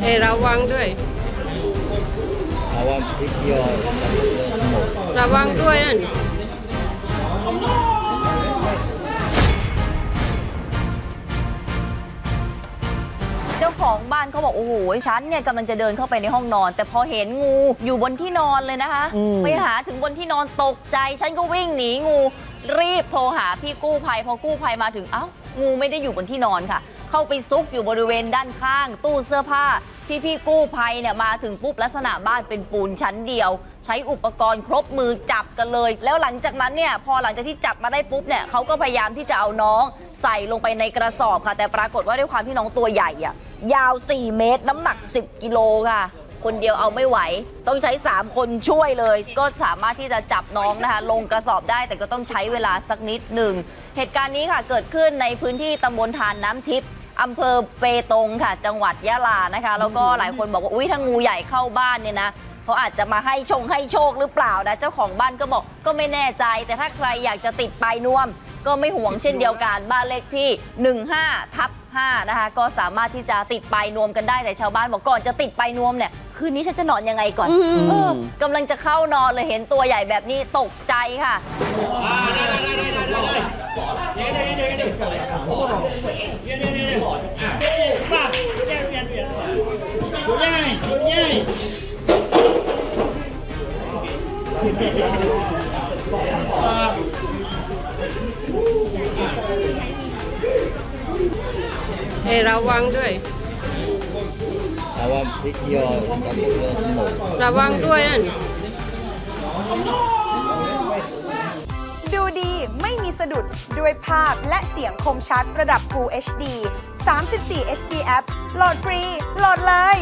ระวังด้วยระวังพริกยอระวังด้วยนั่นเจ้าของบ้านเขาบอกโอ้โหฉันเนี่ยกำลังจะเดินเข้าไปในห้องนอนแต่พอเห็นงูอยู่บนที่นอนเลยนะคะไปหาถึงบนที่นอนตกใจฉันก็วิ่งหนีงูรีบโทรหาพี่กู้ภัยพอกู้ภัยมาถึงเอ้างูไม่ได้อยู่บนที่นอนค่ะเข้าไปซุกอยู่บริเวณด้านข้างตู้เสื้อผ้าพี่กู้ภัยเนี่ยมาถึงปุ๊บลักษณะบ้านเป็นปูนชั้นเดียวใช้อุปกรณ์ครบมือจับกันเลยแล้วหลังจากนั้นเนี่ยพอหลังจากที่จับมาได้ปุ๊บเนี่ยเขาก็พยายามที่จะเอาน้องใส่ลงไปในกระสอบค่ะแต่ปรากฏว่าด้วยความที่น้องตัวใหญ่อะยาว4 เมตรน้ำหนัก10 กิโลค่ะคนเดียวเอาไม่ไหวต้องใช้3 คนช่วยเลยก็สามารถที่จะจับน้องนะคะลงกระสอบได้แต่ก็ต้องใช้เวลาสักนิดหนึ่งเหตุการณ์นี้ค่ะเกิดขึ้นในพื้นที่ตำบลทานน้ำทิพย์อำเภอเปตงค่ะจังหวัดยะลานะคะแล้วก็หลายคนบอกว่าอุ้ยถ้างูใหญ่เข้าบ้านเนี่ยนะเขาอาจจะมาให้โชคหรือเปล่านะเจ้าของบ้านก็บอกก็ไม่แน่ใจแต่ถ้าใครอยากจะติดปลายนวมก็ไม่ห่วงเช่นเดียวกันบ้านเลขที่15/5นะคะก็สามารถที่จะติดปลายนวมกันได้แต่ชาวบ้านบอกก่อนจะติดปลายนวมเนี่ยคืนนี้ฉันจะนอนยังไงก่อนกำลังจะเข้านอนเลยเห็นตัวใหญ่แบบนี้ตกใจค่ะระวังด้วยระวังพริกยอระวังด้วยนั่นดูดีไม่มีสะดุดด้วยภาพและเสียงคมชัดระดับ Full HD 34 HD App โหลดฟรีโหลดเลย